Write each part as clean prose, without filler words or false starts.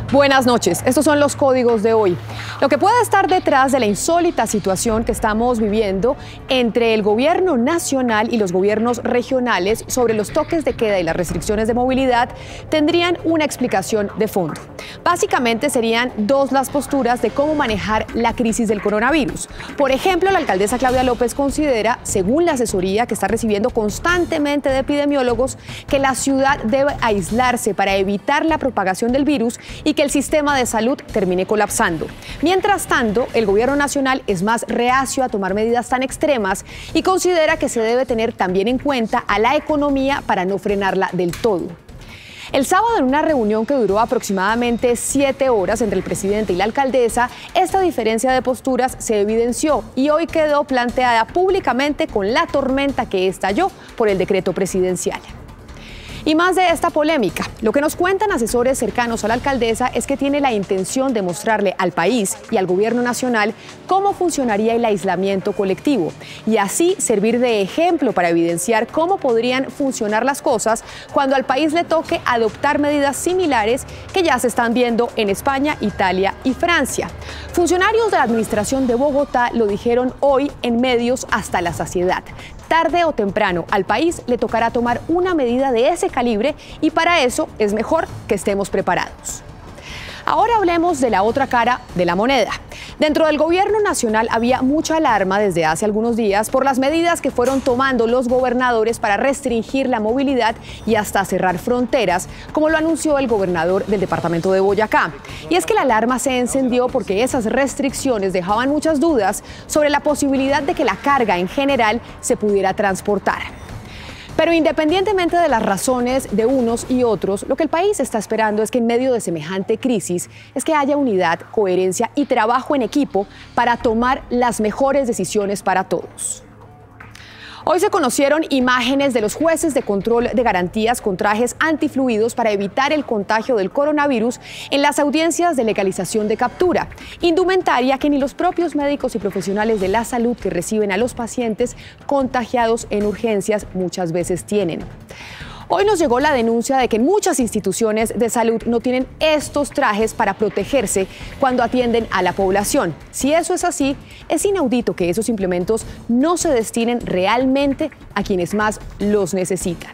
Buenas noches, estos son los códigos de hoy. Lo que puede estar detrás de la insólita situación que estamos viviendo entre el gobierno nacional y los gobiernos regionales sobre los toques de queda y las restricciones de movilidad tendrían una explicación de fondo. Básicamente serían dos las posturas de cómo manejar la crisis del coronavirus. Por ejemplo, la alcaldesa Claudia López considera, según la asesoría que está recibiendo constantemente de epidemiólogos, que la ciudad debe aislarse para evitar la propagación del virus y que el sistema de salud termine colapsando. Mientras tanto, el gobierno nacional es más reacio a tomar medidas tan extremas y considera que se debe tener también en cuenta a la economía para no frenarla del todo. El sábado, en una reunión que duró aproximadamente 7 horas entre el presidente y la alcaldesa, esta diferencia de posturas se evidenció y hoy quedó planteada públicamente con la tormenta que estalló por el decreto presidencial. Y más de esta polémica, lo que nos cuentan asesores cercanos a la alcaldesa es que tiene la intención de mostrarle al país y al gobierno nacional cómo funcionaría el aislamiento colectivo y así servir de ejemplo para evidenciar cómo podrían funcionar las cosas cuando al país le toque adoptar medidas similares que ya se están viendo en España, Italia y Francia. Funcionarios de la administración de Bogotá lo dijeron hoy en medios hasta la saciedad. Tarde o temprano al país le tocará tomar una medida de ese calibre y para eso es mejor que estemos preparados. Ahora hablemos de la otra cara de la moneda. Dentro del gobierno nacional había mucha alarma desde hace algunos días por las medidas que fueron tomando los gobernadores para restringir la movilidad y hasta cerrar fronteras, como lo anunció el gobernador del departamento de Boyacá. Y es que la alarma se encendió porque esas restricciones dejaban muchas dudas sobre la posibilidad de que la carga en general se pudiera transportar. Pero independientemente de las razones de unos y otros, lo que el país está esperando es que en medio de semejante crisis es que haya unidad, coherencia y trabajo en equipo para tomar las mejores decisiones para todos. Hoy se conocieron imágenes de los jueces de control de garantías con trajes antifluidos para evitar el contagio del coronavirus en las audiencias de legalización de captura, indumentaria que ni los propios médicos y profesionales de la salud que reciben a los pacientes contagiados en urgencias muchas veces tienen. Hoy nos llegó la denuncia de que muchas instituciones de salud no tienen estos trajes para protegerse cuando atienden a la población. Si eso es así, es inaudito que esos implementos no se destinen realmente a quienes más los necesitan.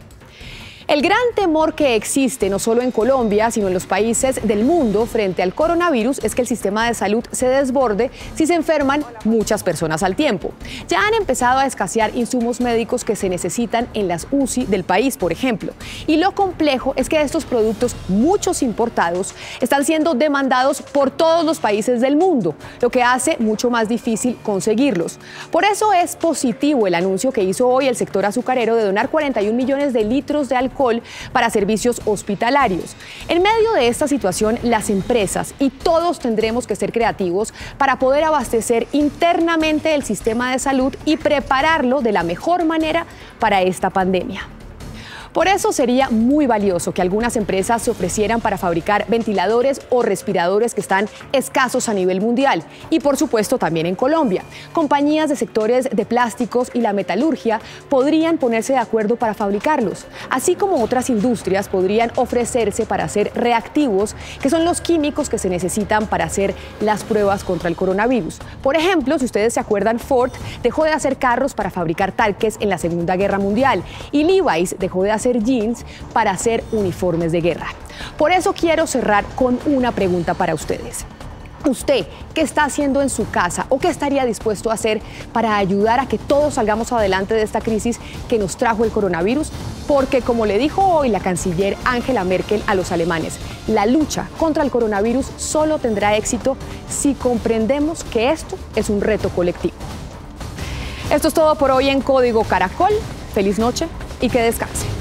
El gran temor que existe no solo en Colombia, sino en los países del mundo frente al coronavirus es que el sistema de salud se desborde si se enferman muchas personas al tiempo. Ya han empezado a escasear insumos médicos que se necesitan en las UCI del país, por ejemplo. Y lo complejo es que estos productos, muchos importados, están siendo demandados por todos los países del mundo, lo que hace mucho más difícil conseguirlos. Por eso es positivo el anuncio que hizo hoy el sector azucarero de donar 41 millones de litros de alcohol para servicios hospitalarios. En medio de esta situación, las empresas y todos tendremos que ser creativos para poder abastecer internamente el sistema de salud y prepararlo de la mejor manera para esta pandemia. Por eso sería muy valioso que algunas empresas se ofrecieran para fabricar ventiladores o respiradores que están escasos a nivel mundial y por supuesto también en Colombia. Compañías de sectores de plásticos y la metalurgia podrían ponerse de acuerdo para fabricarlos, así como otras industrias podrían ofrecerse para hacer reactivos, que son los químicos que se necesitan para hacer las pruebas contra el coronavirus. Por ejemplo, si ustedes se acuerdan, Ford dejó de hacer carros para fabricar tanques en la Segunda Guerra Mundial y Levi's dejó de hacer jeans para hacer uniformes de guerra. Por eso quiero cerrar con una pregunta para ustedes. ¿Usted qué está haciendo en su casa o qué estaría dispuesto a hacer para ayudar a que todos salgamos adelante de esta crisis que nos trajo el coronavirus? Porque, como le dijo hoy la canciller Angela Merkel a los alemanes, la lucha contra el coronavirus solo tendrá éxito si comprendemos que esto es un reto colectivo. Esto es todo por hoy en Código Caracol. Feliz noche y que descanse.